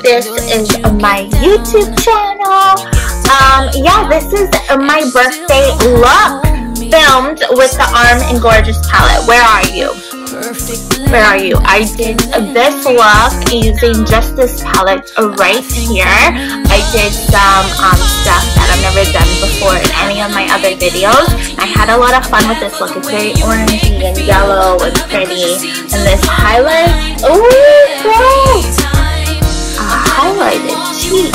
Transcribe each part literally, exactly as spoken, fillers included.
This is my YouTube channel. Um, yeah, this is my birthday look filmed with the Arm and Gorgeous palette. Where are you? Where are you? I did this look using just this palette right here. I did some um, stuff that I've never done before in any of my other videos. I had a lot of fun with this look. It's very orangey and yellow and pretty. And this highlight, ooh, gross! A highlighted cheek.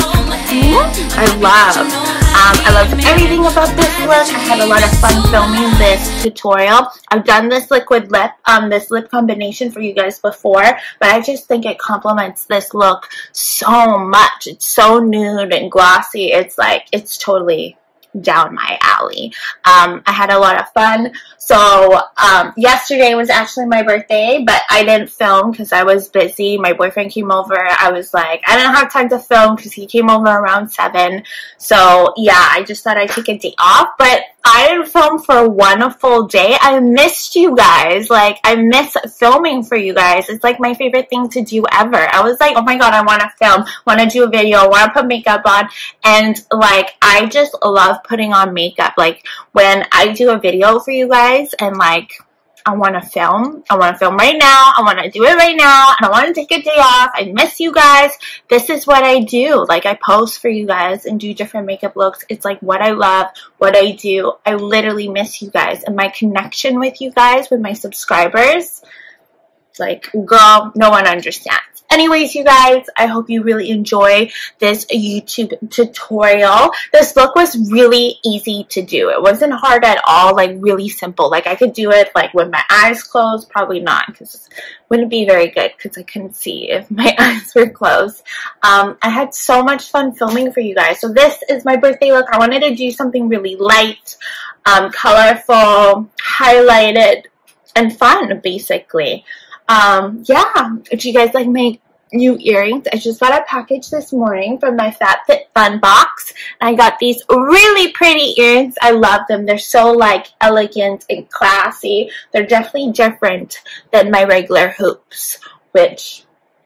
I love. Um, I love everything about this look. I had a lot of fun filming this tutorial. I've done this liquid lip, um, this lip combination for you guys before, but I just think it complements this look so much. It's so nude and glossy. It's like, it's totally down my alley. Um, I had a lot of fun. So um, yesterday was actually my birthday, but I didn't film because I was busy. My boyfriend came over. I was like, I didn't have time to film because he came over around seven. So yeah, I just thought I'd take a day off, but I didn't film for one full day. I missed you guys. Like, I miss filming for you guys. It's like my favorite thing to do ever. I was like, oh my god, I want to film, want to do a video, want to put makeup on, and like, I just love putting on makeup. Like, when I do a video for you guys and like, I want to film. I want to film right now. I want to do it right now. And I want to take a day off. I miss you guys. This is what I do. Like, I post for you guys and do different makeup looks. It's like what I love, what I do. I literally miss you guys. And my connection with you guys, with my subscribers, it's like, girl, no one understands. Anyways, you guys, I hope you really enjoy this YouTube tutorial. This look was really easy to do. It wasn't hard at all, like really simple. Like, I could do it like with my eyes closed. Probably not, because it wouldn't be very good because I couldn't see if my eyes were closed. Um, I had so much fun filming for you guys. So this is my birthday look. I wanted to do something really light, um, colorful, highlighted, and fun, basically. Um, yeah, if you guys like my new earrings, I just got a package this morning from my FabFitFun box. And I got these really pretty earrings. I love them. They're so like elegant and classy. They're definitely different than my regular hoops, which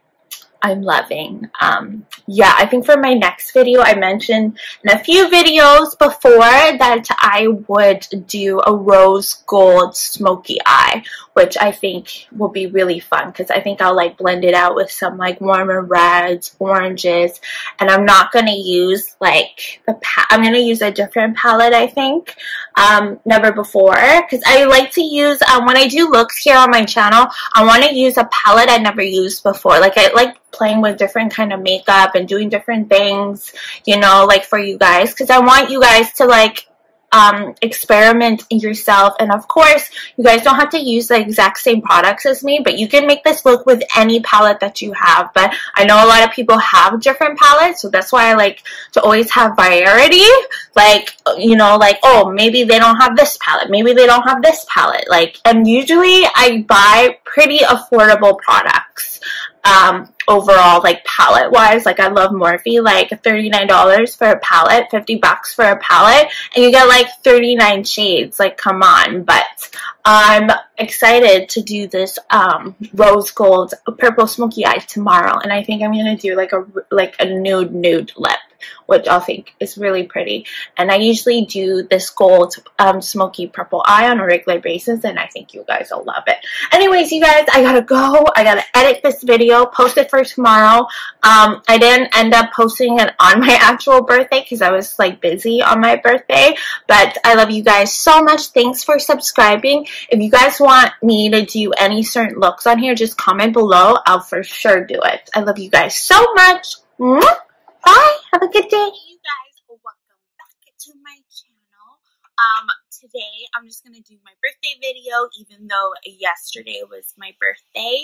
I'm loving. Um, yeah, I think for my next video, I mentioned in a few videos before that I would do a rose gold smoky eye, which I think will be really fun because I think I'll like blend it out with some like warmer reds, oranges, and I'm not going to use like the pa I'm going to use a different palette, I think, um, never before, because I like to use, um, when I do looks here on my channel, I want to use a palette I never used before. Like, I like playing with different kind of makeup and doing different things, you know, like for you guys, because I want you guys to like um experiment yourself. And of course, you guys don't have to use the exact same products as me, but you can make this look with any palette that you have. But I know a lot of people have different palettes, so that's why I like to always have variety. Like, you know, like, oh, maybe they don't have this palette, maybe they don't have this palette, like, and usually I buy pretty affordable products um overall, like palette wise. Like, I love Morphe, like thirty-nine dollars for a palette, fifty bucks for a palette, and you get like thirty-nine shades. Like, come on. But I'm excited to do this um rose gold purple smoky eye tomorrow, and I think I'm gonna do like a like a nude nude lip, which I think is really pretty. And I usually do this gold um, smoky purple eye on a regular basis, and I think you guys will love it. Anyways, you guys, I gotta go. I gotta edit this video, post it for tomorrow. Um, I didn't end up posting it on my actual birthday because I was like busy on my birthday, but I love you guys so much. Thanks for subscribing. If you guys want me to do any certain looks on here, just comment below. I'll for sure do it. I love you guys so much. Mwah! Bye. Have a good day. Hey, you guys. Welcome back to my channel. Um, today I'm just going to do my birthday video, even though yesterday was my birthday.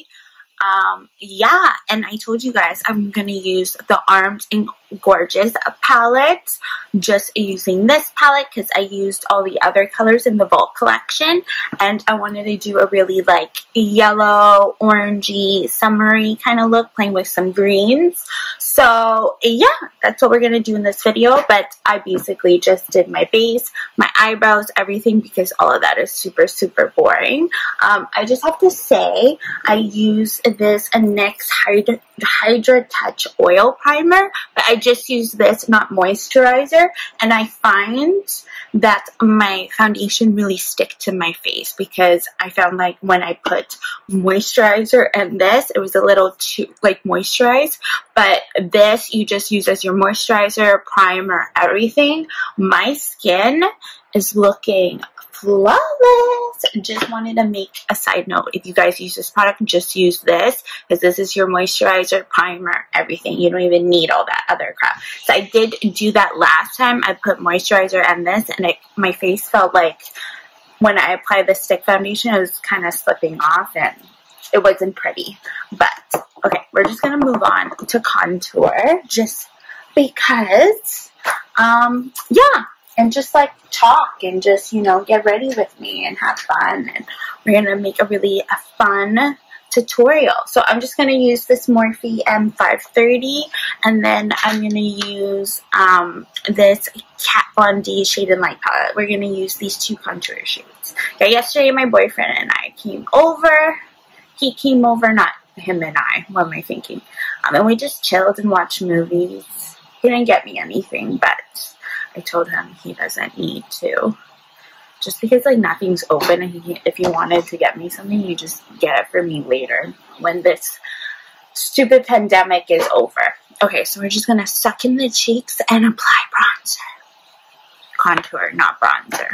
Um, yeah, and I told you guys I'm going to use the Arm and Gorgeous palette, just using this palette because I used all the other colors in the Vault collection, and I wanted to do a really like yellow, orangey, summery kind of look, playing with some greens. So yeah, that's what we're going to do in this video, but I basically just did my base, my eyebrows, everything, because all of that is super, super boring. Um, I just have to say, I use this N Y X Hydra, Hydra Touch Oil Primer, but I just use this, not moisturizer, and I find that my foundation really stick to my face because I found like when I put moisturizer and this, it was a little too like moisturized, but this you just use as your moisturizer, primer, everything. My skin is looking flawless. Just wanted to make a side note. If you guys use this product, just use this because this is your moisturizer, primer, everything. You don't even need all that other crap. So I did do that last time. I put moisturizer and this, and it, my face felt like when I applied the stick foundation, it was kind of slipping off and it wasn't pretty. But okay, we're just gonna move on to contour just because um yeah, and just like talk and just, you know, get ready with me and have fun, and we're gonna make a really a fun tutorial. So I'm just gonna use this Morphe M five thirty, and then I'm gonna use um this Kat Von D Shade and Light palette. We're gonna use these two contour shades. Okay, yesterday my boyfriend and I came over. He came over, not him and I. What am I thinking? Um, and we just chilled and watched movies. He didn't get me anything, but I told him he doesn't need to. Just because like nothing's open, and he, if you wanted to get me something, you just get it for me later when this stupid pandemic is over. Okay, so we're just gonna suck in the cheeks and apply bronzer. Contour, not bronzer.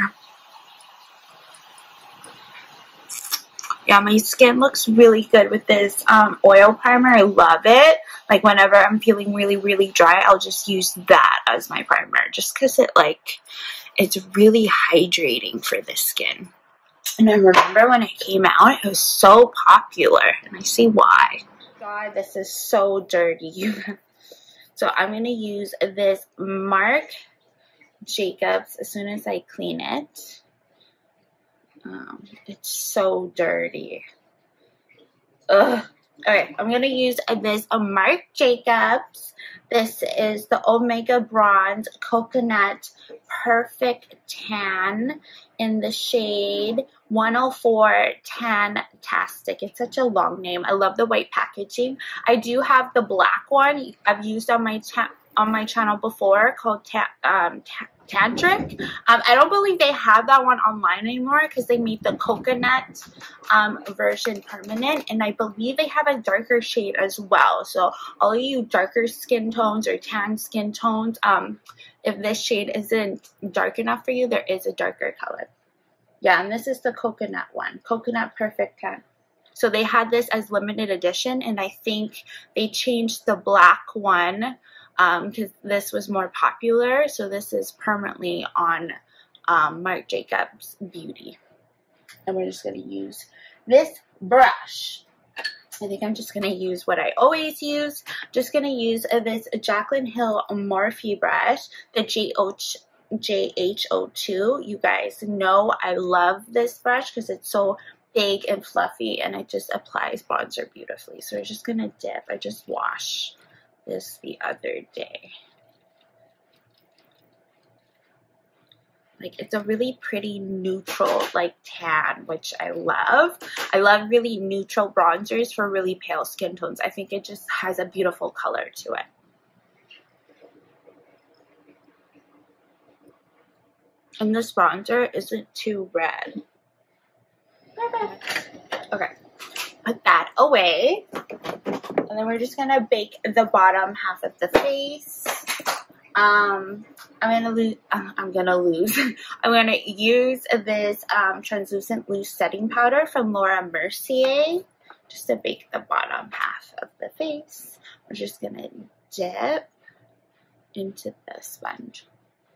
Yeah, my skin looks really good with this um, oil primer. I love it. Like whenever I'm feeling really, really dry, I'll just use that as my primer. Just because it like, it's really hydrating for the skin. And I remember when it came out, it was so popular. And I see why. God, this is so dirty. So I'm going to use this Marc Jacobs as soon as I clean it. Um, it's so dirty. Ugh. Alright, I'm going to use this uh, Marc Jacobs. This is the Omega Bronze Coconut Perfect Tan in the shade one oh four Tan Tastic. It's such a long name. I love the white packaging. I do have the black one I've used on my on my channel before called ta um, ta Tantric. Um, I don't believe they have that one online anymore because they made the coconut um, version permanent, and I believe they have a darker shade as well. So all of you darker skin tones or tan skin tones, um, if this shade isn't dark enough for you, there is a darker color. Yeah, and this is the coconut one, Coconut Perfect Tan. So they had this as limited edition, and I think they changed the black one because um, this was more popular. So this is permanently on um, Marc Jacobs Beauty. And we're just going to use this brush. I think I'm just going to use what I always use. Just going to use uh, this Jaclyn Hill Morphe brush, the J H O two. You guys know I love this brush because it's so big and fluffy, and it just applies bronzer beautifully. So we're just going to dip. I just wash this the other day. Like, it's a really pretty neutral like tan, which I love. I love really neutral bronzers for really pale skin tones. I think it just has a beautiful color to it. And this bronzer isn't too red. Perfect. Okay, put that away. And then we're just gonna bake the bottom half of the face. Um, I'm gonna lose. Uh, I'm gonna lose. I'm gonna use this um, translucent loose setting powder from Laura Mercier just to bake the bottom half of the face. We're just gonna dip into the sponge.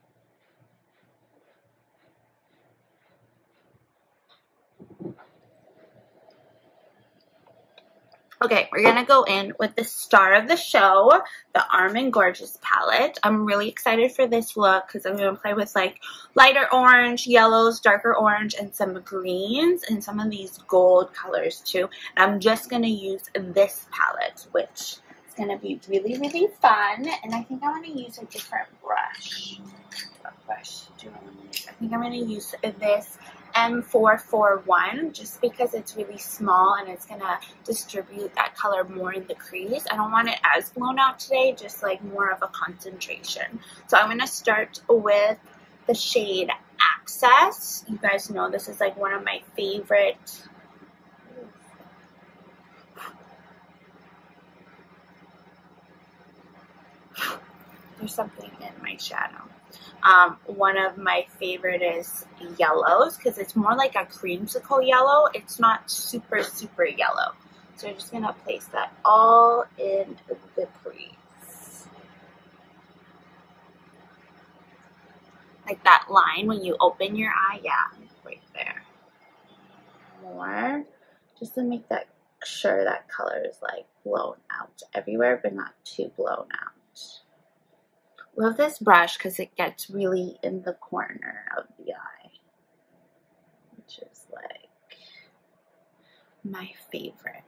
Okay, we're going to go in with the star of the show, the Arm and Gorgeous palette. I'm really excited for this look because I'm going to play with like lighter orange, yellows, darker orange, and some greens, and some of these gold colors too. And I'm just going to use this palette, which is going to be really, really fun. And I think I want to use a different brush. What brush do I want to use? I think I'm going to use this M four forty-one just because it's really small and it's going to distribute that color more in the crease. I don't want it as blown out today, just like more of a concentration. So I'm going to start with the shade Access. You guys know this is like one of my favorite. There's something in my shadow. Um, one of my favorite is yellows because it's more like a creamsicle yellow. It's not super, super yellow. So I'm just going to place that all in the crease. Like that line when you open your eye. Yeah, right there. More. Just to make that sure that color is like blown out everywhere, but not too blown out. Love this brush because it gets really in the corner of the eye, which is like my favorite.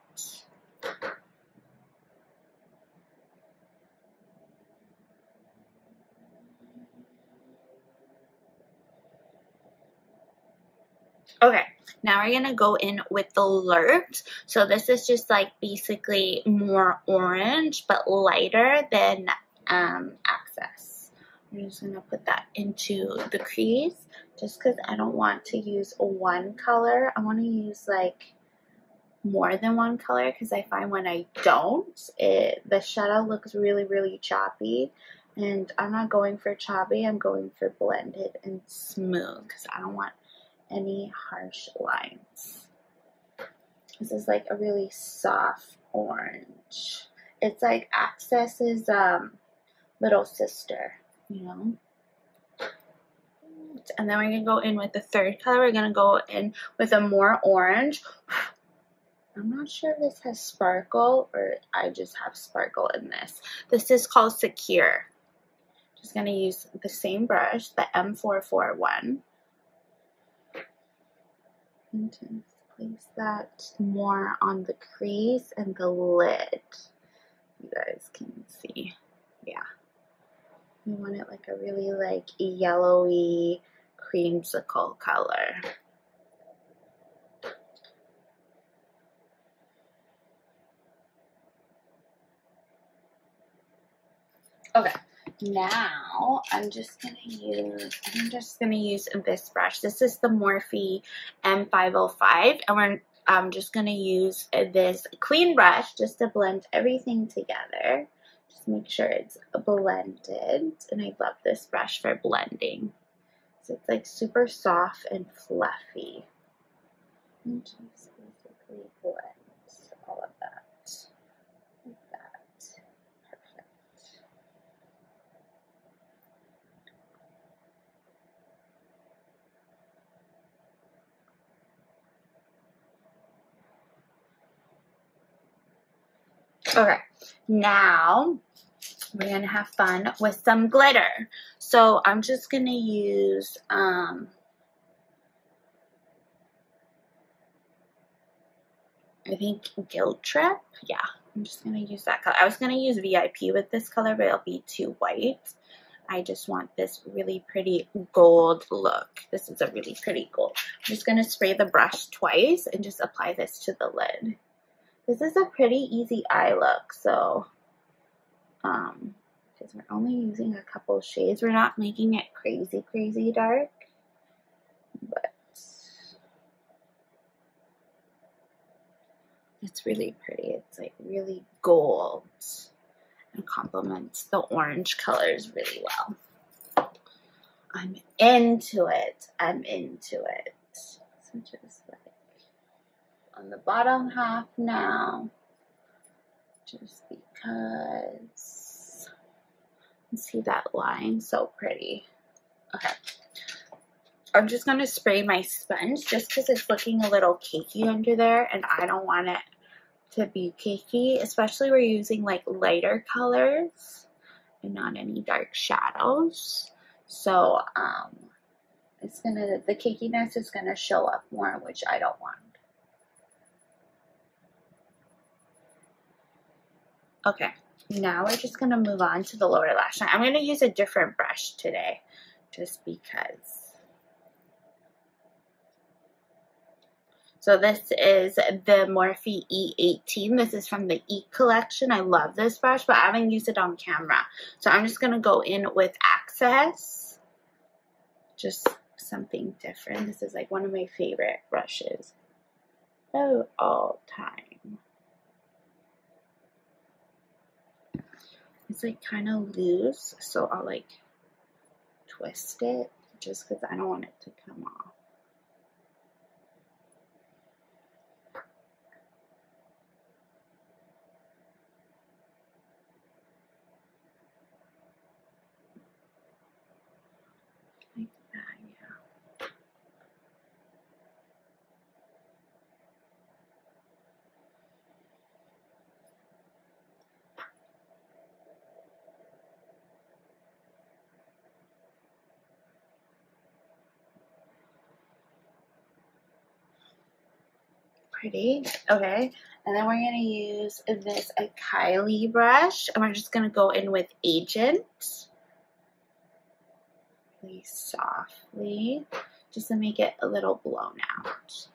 Okay, now we're gonna go in with the Alert. So this is just like basically more orange but lighter than um, Access. I'm just gonna put that into the crease just because I don't want to use one color. I want to use like more than one color because I find when I don't, it the shadow looks really, really choppy. And I'm not going for choppy, I'm going for blended and smooth because I don't want any harsh lines. This is like a really soft orange. It's like Access's um, little sister, you know. And then we're gonna go in with the third color. We're gonna go in with a more orange. I'm not sure if this has sparkle or I just have sparkle in this. This is called Secure. Just gonna use the same brush, the M four forty-one. And just place that more on the crease and the lid. You guys can see. Yeah. You want it like a really like yellowy creamsicle color. Okay, now I'm just gonna use I'm just gonna use this brush. This is the Morphe M five oh five, and we're I'm just gonna use this clean brush just to blend everything together. Just make sure it's blended, and I love this brush for blending. So it's like super soft and fluffy. And just basically blend all of that. Like that. Perfect. Okay, now we're gonna have fun with some glitter. So I'm just gonna use um I think Guilt Trip. Yeah, I'm just gonna use that color. I was gonna use V I P with this color, but it'll be too white. I just want this really pretty gold look. This is a really pretty gold. I'm just gonna spray the brush twice and just apply this to the lid. This is a pretty easy eye look, so um because we're only using a couple shades, we're not making it crazy crazy dark, but it's really pretty. It's like really gold and complements the orange colors really well. I'm into it. I'm into it. So just like on the bottom half now, just because you see that line, so pretty. Okay, I'm just gonna spray my sponge just because it's looking a little cakey under there, and I don't want it to be cakey, especially we're using like lighter colors and not any dark shadows. So um, it's gonna the cakiness is gonna show up more, which I don't want. Okay, now we're just going to move on to the lower lash line. I'm going to use a different brush today just because. So this is the Morphe E eighteen. This is from the E collection. I love this brush, but I haven't used it on camera. So I'm just going to go in with Access. Just something different. This is like one of my favorite brushes of all time. It's like kind of loose, so I'll like twist it just because I don't want it to come off. Like that, yeah. Pretty. Okay, and then we're going to use this a Kylie brush, and we're just going to go in with Agent really softly just to make it a little blown out.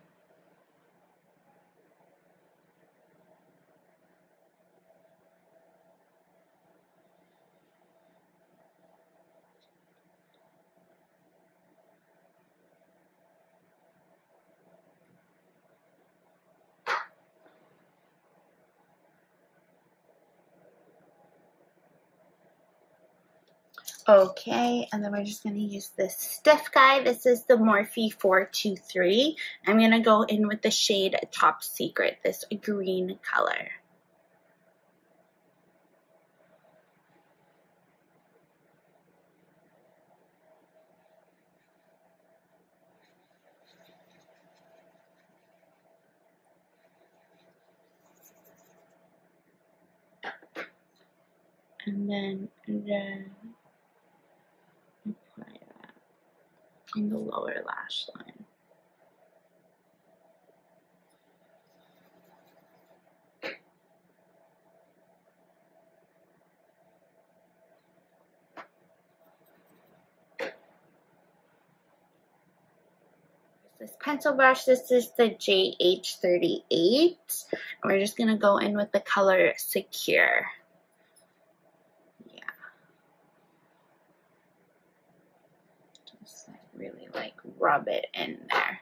Okay, and then we're just going to use this stiff guy. This is the Morphe four two three. I'm going to go in with the shade Top Secret, this green color. And then, then apply that in the lower lash line. This pencil brush, this is the J H thirty-eight, and we're just going to go in with the color Secure. Really like rub it in there.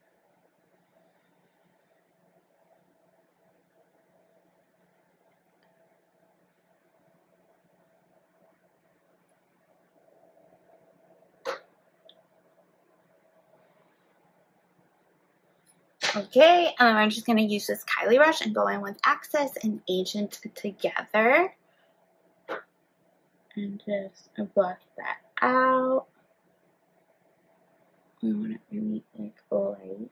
Okay, and then we're just going to use this Kylie brush and go in with Access and Agent together. And just buff that out. We want it really like light.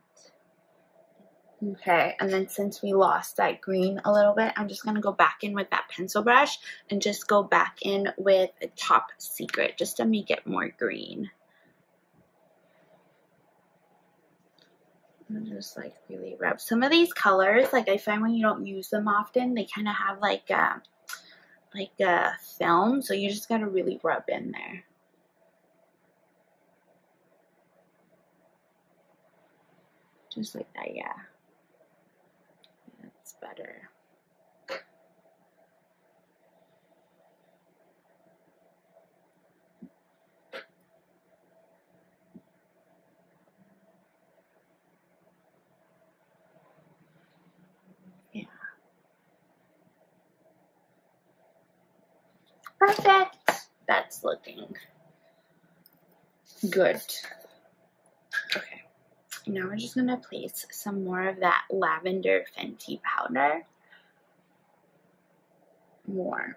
Okay, and then since we lost that green a little bit, I'm just going to go back in with that pencil brush and just go back in with a Top Secret just to make it more green. And just like really rub. Some of these colors, like I find when you don't use them often, they kind of have like a, like a film, so you just got to really rub in there. Just like that, yeah. That's better. Yeah. Perfect. That's looking good. Okay. Now we're just going to place some more of that Lavender Fenty powder. More.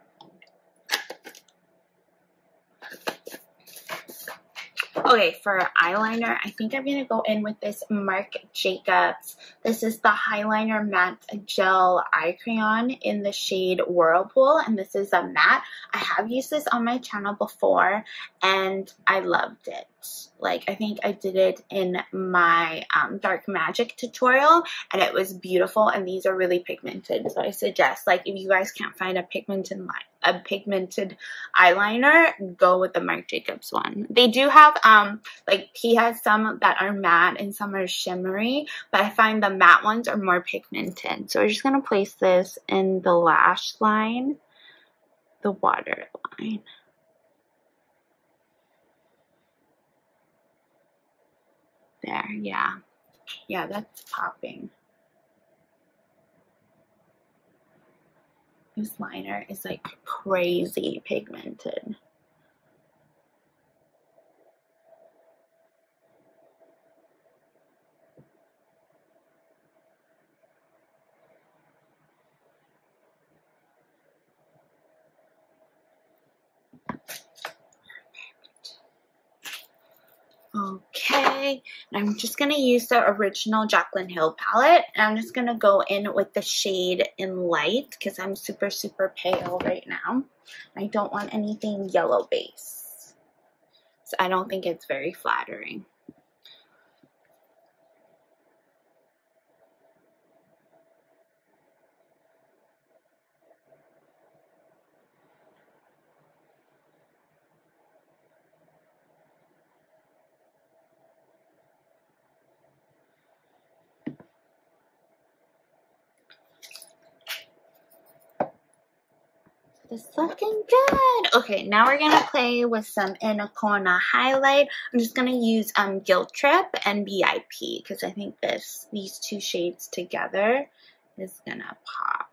Okay, for eyeliner, I think I'm going to go in with this Marc Jacobs. This is the Highliner Matte Gel Eye Crayon in the shade Whirlpool, and this is a matte. I have used this on my channel before, and I loved it. Like, I think I did it in my um, Dark Magic tutorial, and it was beautiful, and these are really pigmented, so I suggest, like, if you guys can't find a pigmented line, a pigmented eyeliner, go with the Marc Jacobs one. They do have, um, like, he has some that are matte and some are shimmery, but I find the matte ones are more pigmented. So we're just going to place this in the lash line, the water line. There, yeah. Yeah, that's popping. This liner is like crazy pigmented. Okay, and I'm just going to use the original Jaclyn Hill palette, and I'm just going to go in with the shade in Light because I'm super, super pale right now. I don't want anything yellow base, so I don't think it's very flattering. It's looking good. Okay, now we're gonna play with some Inner Corner highlight. I'm just gonna use um Guilt Trip and V I P because I think this these two shades together is gonna pop.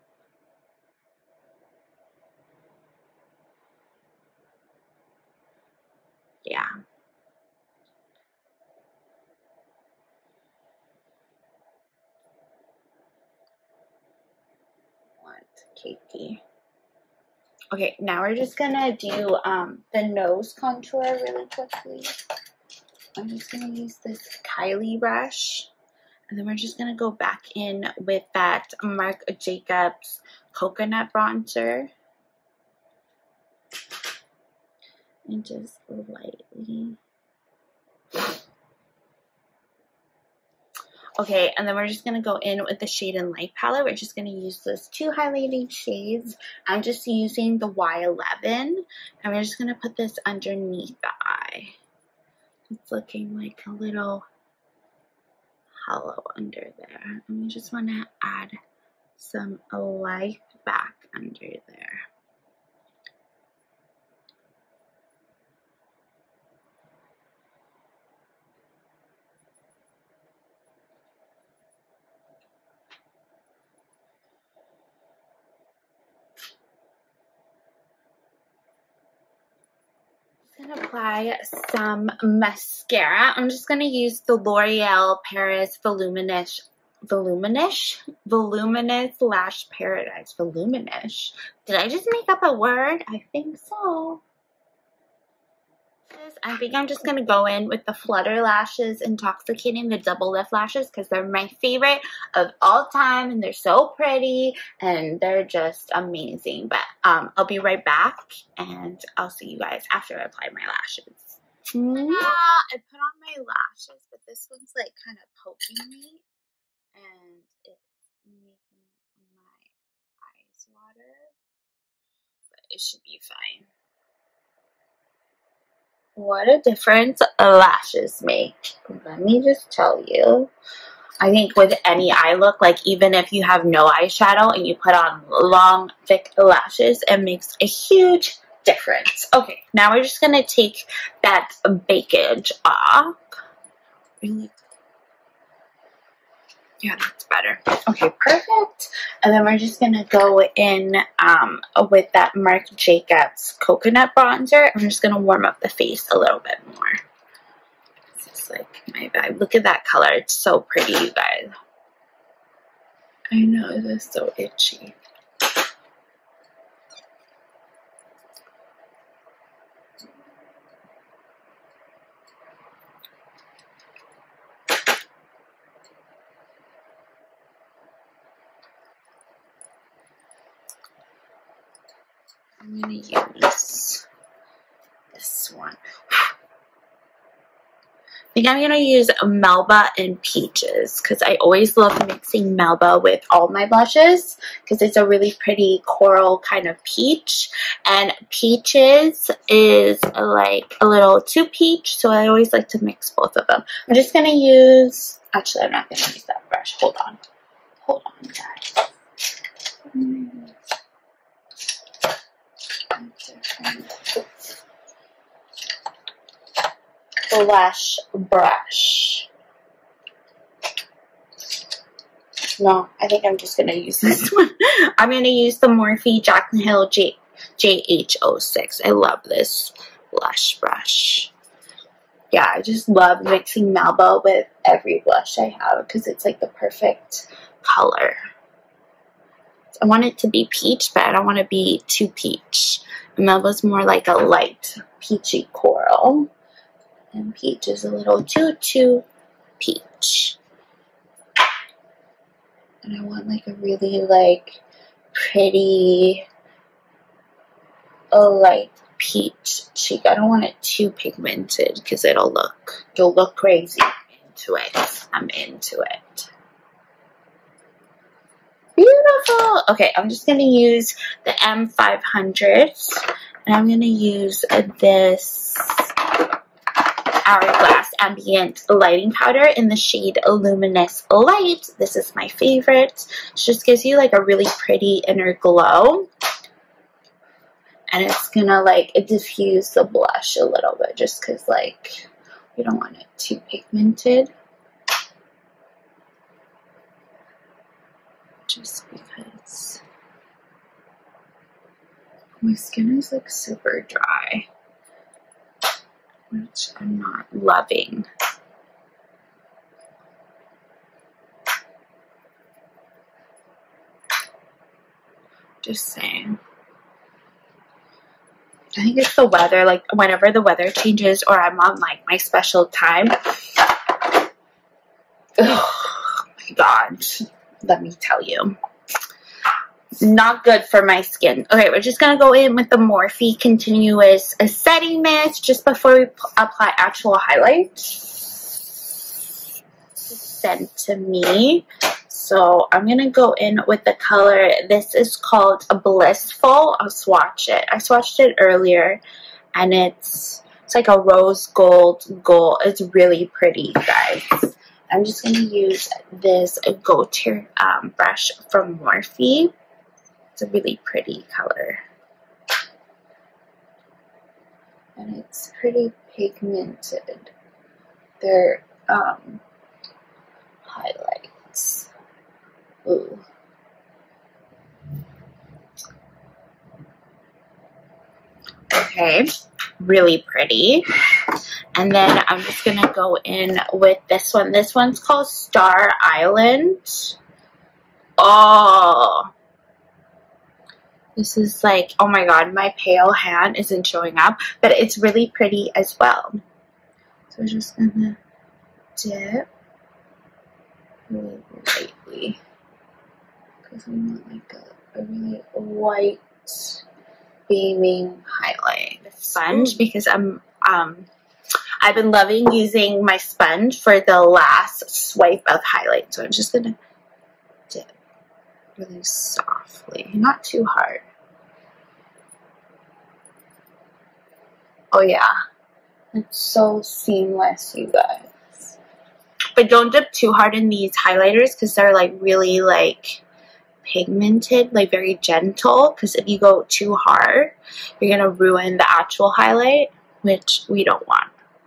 Yeah. What, Katie? Okay, now we're just gonna do um, the nose contour really quickly. I'm just gonna use this Kylie brush, and then we're just gonna go back in with that Marc Jacobs coconut bronzer, and just lightly. Okay, and then we're just going to go in with the Shade and Light palette. We're just going to use those two highlighting shades. I'm just using the Y eleven, and we're just going to put this underneath the eye. It's looking like a little hollow under there. And we just want to add some light back under there. Gonna apply some mascara. I'm just gonna use the L'Oreal Paris Voluminous Voluminous Voluminous Lash Paradise. Voluminous. Did I just make up a word? I think so. I think I'm just gonna go in with the Flutter Lashes Intoxicating, the double lift lashes, because they're my favorite of all time, and they're so pretty and they're just amazing. But um, I'll be right back, and I'll see you guys after I apply my lashes. Yeah, I put on my lashes, but this one's like kind of poking me, and it's making my eyes water, but it should be fine. What a difference lashes make. Let me just tell you. I think with any eye look, like even if you have no eyeshadow and you put on long, thick lashes, it makes a huge difference. Okay, now we're just going to take that bakage off. Really? Yeah, that's better. Okay, perfect. And then we're just going to go in um, with that Marc Jacobs coconut bronzer. I'm just going to warm up the face a little bit more. This is like my vibe. Look at that color. It's so pretty, you guys. I know, it is so itchy. I'm going to use this one. think I'm going to use Melba and Peaches because I always love mixing Melba with all my blushes because it's a really pretty coral kind of peach. And Peaches is like a little too peach, so I always like to mix both of them. I'm just going to use, actually I'm not going to use that brush. Hold on. Hold on, guys. Blush brush. No, I think I'm just going to use this one. I'm going to use the Morphe Jaclyn Hill J H O six. I love this blush brush. Yeah, I just love mixing Melba with every blush I have because it's like the perfect color. I want it to be peach, but I don't want to be too peach. Melba's more like a light peachy coral. And Peach is a little too, too peach. And I want like a really like pretty, a light peach cheek. I don't want it too pigmented because it'll look, you'll look crazy. I'm into it. I'm into it. Beautiful. Okay, I'm just going to use the M five hundred. And I'm going to use this Hourglass Ambient Lighting Powder in the shade Luminous Light. This is my favorite. It just gives you like a really pretty inner glow. And it's gonna like diffuse the blush a little bit just because like we don't want it too pigmented. Just because my skin is like super dry, which I'm not loving. Just saying. I think it's the weather. Like whenever the weather changes or I'm on like my special time. Oh my god. Let me tell you. Not good for my skin. Okay, we're just going to go in with the Morphe Continuous Setting Mist just before we apply actual highlight. Sent to me. So I'm going to go in with the color. This is called a Blissful. I'll swatch it. I swatched it earlier and it's, it's like a rose gold gold. It's really pretty, guys. I'm just going to use this Go-To um, brush from Morphe. It's a really pretty color. And it's pretty pigmented. They're um, highlights. Ooh. Okay, really pretty. And then I'm just going to go in with this one. This one's called Star Island. Oh. This is like, oh my god, my pale hand isn't showing up. But it's really pretty as well. So we're just going to dip really lightly. Because I want like a, a really white beaming highlight. Sponge because I'm um I've been loving using my sponge for the last swipe of highlight. So I'm just gonna dip really softly, not too hard. Oh yeah, it's so seamless, you guys. But don't dip too hard in these highlighters because they're like really like pigmented, like very gentle, because if you go too hard you're gonna ruin the actual highlight, which we don't want.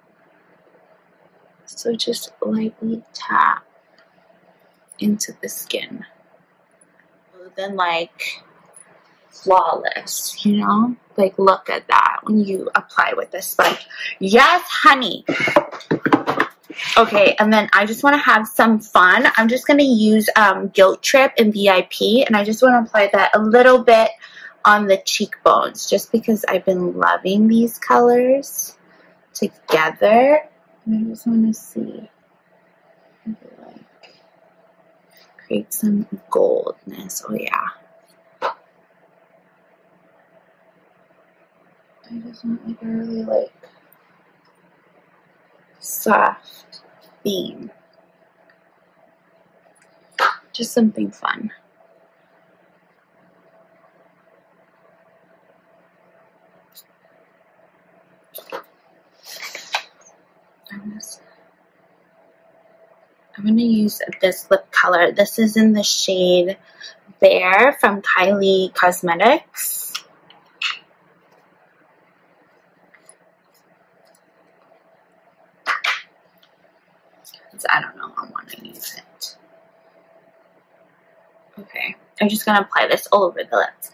So just lightly tap into the skin, then like flawless, you know, like look at that when you apply with the sponge. Yes, honey. Okay, and then I just want to have some fun. I'm just going to use um, Guilt Trip and V I P, and I just want to apply that a little bit on the cheekbones, just because I've been loving these colors together. And I just want to see, like, create some goldness. Oh yeah. I just want like a really like soft theme. Just something fun. I'm just I'm going to use this lip color. This is in the shade Bear from Kylie Cosmetics. I don't know, I want to use it. Okay, I'm just going to apply this all over the lips.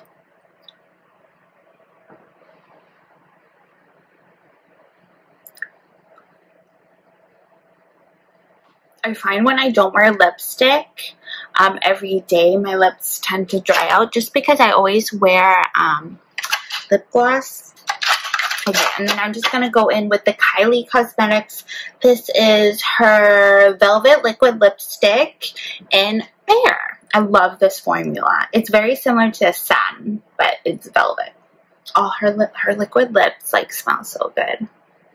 I find when I don't wear lipstick um, every day, my lips tend to dry out just because I always wear um, lip gloss. Okay, and then I'm just going to go in with the Kylie Cosmetics. This is her Velvet Liquid Lipstick in Bear. I love this formula. It's very similar to a satin, but it's velvet. Oh, her, lip, her liquid lips like smell so good.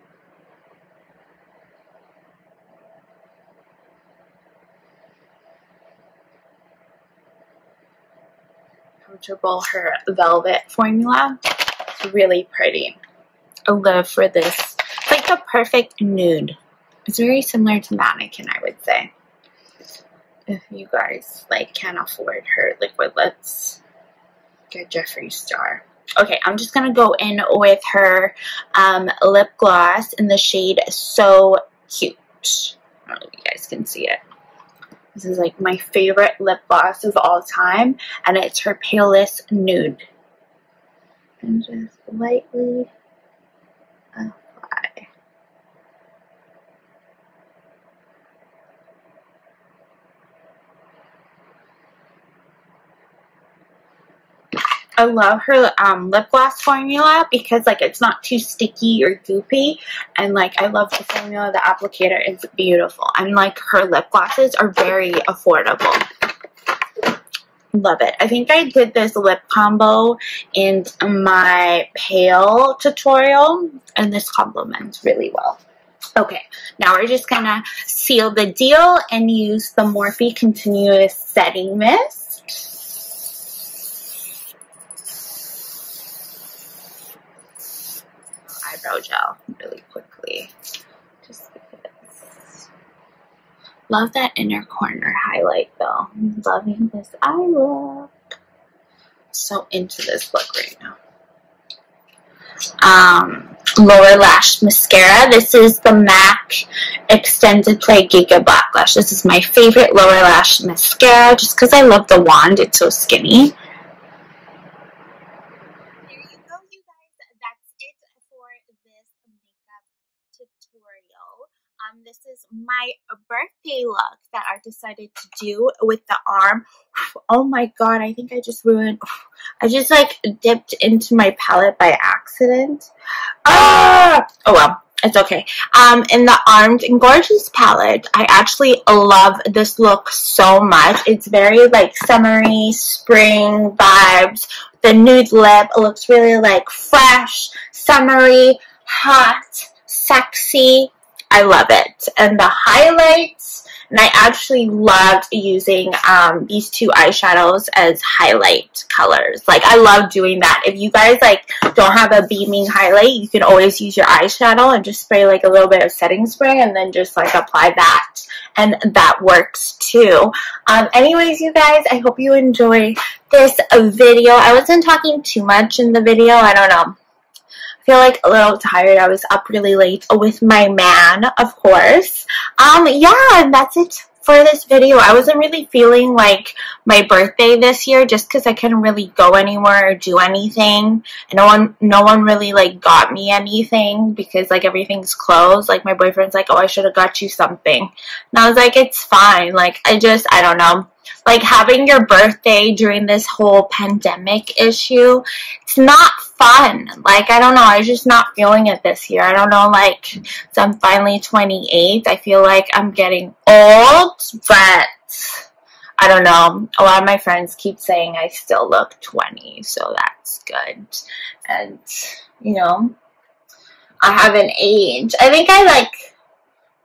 Comfortable, her velvet formula. It's really pretty. I love for this. It's like the perfect nude. It's very similar to Mannequin, I would say. If you guys like can't afford her liquid lips, get Jeffree Star. Okay, I'm just gonna go in with her um, lip gloss in the shade So Cute. I don't know if you guys can see it. This is like my favorite lip gloss of all time, and it's her Palest Nude. And just lightly apply. I love her um, lip gloss formula because like it's not too sticky or goopy, and like I love the formula. The applicator is beautiful, and like her lip glosses are very affordable. Love it. I think I did this lip combo in my pale tutorial, and this complements really well. Okay, now we're just gonna seal the deal and use the Morphe Continuous Setting Mist. Eyebrow gel really quickly. Just because. Love that inner corner highlight though. I'm loving this eye look. So into this look right now. Um, lower lash mascara. This is the MAC Extended Play Giga Black Lash. This is my favorite lower lash mascara just because I love the wand. It's so skinny. Um, this is my birthday look that I decided to do with the arm. Oh my god, I think I just ruined. I just like dipped into my palette by accident. Ah! Oh well, it's okay. Um, in the Armed and Gorgeous palette, I actually love this look so much. It's very like summery, spring vibes. The nude lip, it looks really like fresh, summery, hot, sexy. I love it. And the highlights, and I actually loved using um, these two eyeshadows as highlight colors. Like, I love doing that. If you guys, like, don't have a beaming highlight, you can always use your eyeshadow and just spray, like, a little bit of setting spray and then just, like, apply that. And that works, too. Um, anyways, you guys, I hope you enjoy this video. I wasn't talking too much in the video. I don't know. Feel like a little tired. I was up really late with my man, of course. Um, yeah, and that's it for this video. I wasn't really feeling like my birthday this year just because I couldn't really go anywhere or do anything. And no one, no one really like got me anything because like everything's closed. Like my boyfriend's like, oh, I should have got you something. And I was like, it's fine. Like I just, I don't know. Like having your birthday during this whole pandemic issue, it's not fun. Like, I don't know, I'm just not feeling it this year. I don't know, like, so I'm finally twenty-eight. I feel like I'm getting old, but I don't know. A lot of my friends keep saying I still look twenty, so that's good. And, you know, I haven't aged. I think I, like,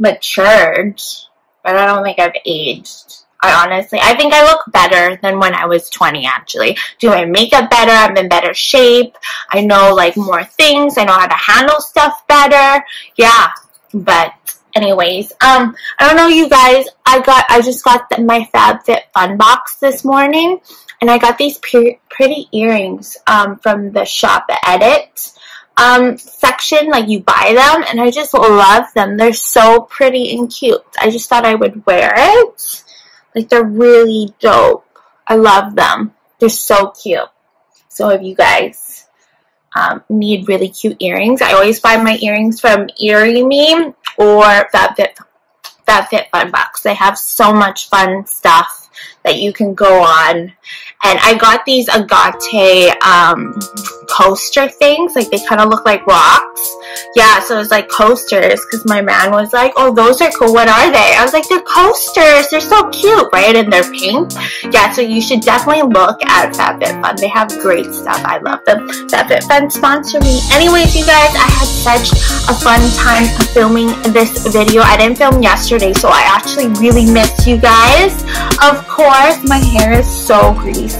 matured, but I don't think I've aged. I honestly, I think I look better than when I was twenty, actually. Do my makeup better, I'm in better shape, I know, like, more things, I know how to handle stuff better, yeah, but anyways, um, I don't know, you guys, I got, I just got the, my FabFitFun box this morning, and I got these pre pretty earrings, um, from the Shop Edit, um, section, like, you buy them, and I just love them. They're so pretty and cute. I just thought I would wear it. Like, they're really dope. I love them. They're so cute. So if you guys um, need really cute earrings, I always buy my earrings from Earrie Me or FabFit, FabFitFun box. They have so much fun stuff that you can go on. And I got these agate um, coaster things. Like, they kind of look like rocks. Yeah, so it's like coasters, because my man was like, oh, those are cool. What are they? I was like, they're coasters. They're so cute, right? And they're pink. Yeah, so you should definitely look at FabFitFun. They have great stuff. I love them. FabFitFun sponsor me. Anyways, you guys, I had such a fun time filming this video. I didn't film yesterday, so I actually really missed you guys. Of course, my hair is so greasy.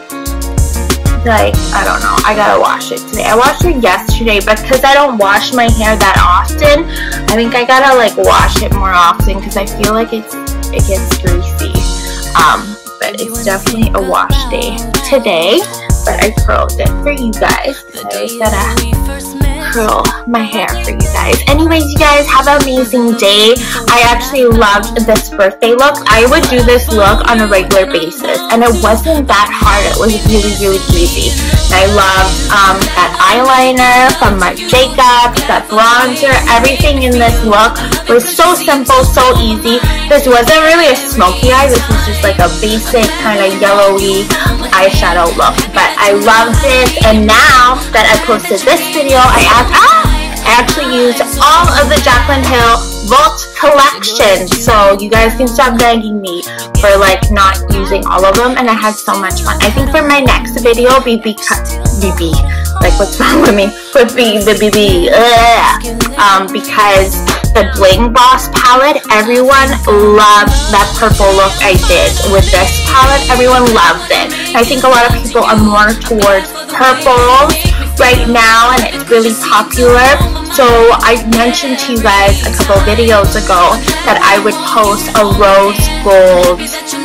Like, I don't know, I gotta wash it today. I washed it yesterday, but because I don't wash my hair that often, I think I gotta, like, wash it more often, because I feel like it's it gets greasy. Um, but it's definitely a wash day today. But I curled it for you guys. I was gotta curl my hair for you guys. Anyways, you guys, have an amazing day. I actually loved this birthday look. I would do this look on a regular basis, and it wasn't that hard. It was really, really easy. And I loved um, that eyeliner from Marc Jacobs, that bronzer. Everything in this look was so simple, so easy. This wasn't really a smoky eye. This was just like a basic kind of yellowy eyeshadow look, but I loved it. And now that I posted this video, I asked Ah! I actually used all of the Jaclyn Hill Vault collection, so you guys can stop begging me for, like, not using all of them, and I had so much fun. I think for my next video, B B B B, like, what's wrong with me? Would be the B B, um, because the Bling Boss palette, everyone loved that purple look I did with this palette. Everyone loved it. I think a lot of people are more towards purple right now, and it's really popular. So I mentioned to you guys a couple videos ago that I would post a rose gold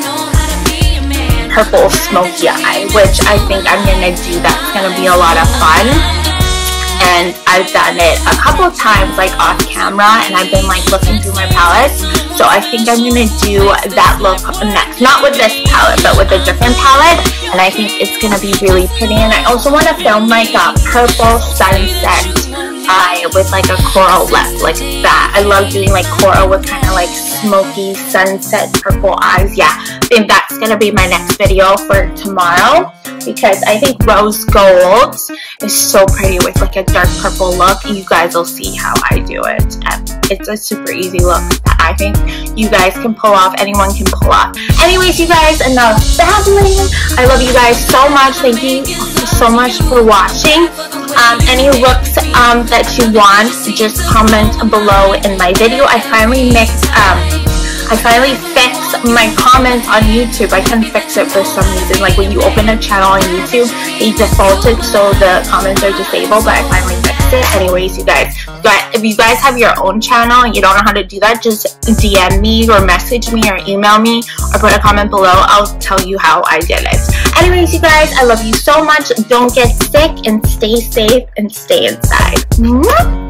purple smoky eye, which I think I'm gonna do. That's gonna be a lot of fun. And I've done it a couple times, like, off camera, and I've been, like, looking through my palettes. So I think I'm gonna do that look next. Not with this palette, but with a different palette. And I think it's gonna be really pretty. And I also want to film, like, a purple sunset eye with, like, a coral lip, like that. I love doing, like, coral with kind of, like, smoky sunset purple eyes. Yeah, I think that's gonna be my next video for tomorrow, because I think rose gold is so pretty with, like, a dark purple look. You guys will see how I do it. And it's a super easy look that I think you guys can pull off. Anyone can pull off. Anyways, you guys, enough babbling. I love you guys so much. Thank you so much for watching. Um, any looks um, that you want, just comment below in my video. I finally mixed, um, I finally fixed my comments on YouTube. I couldn't fix it for some reason. Like, when you open a channel on YouTube, they defaulted so the comments are disabled, but I finally fixed it. Anyways, you guys, if you guys have your own channel and you don't know how to do that, just D M me or message me or email me or put a comment below. I'll tell you how I did it. Anyways, you guys, I love you so much. Don't get sick and stay safe and stay inside. Mwah!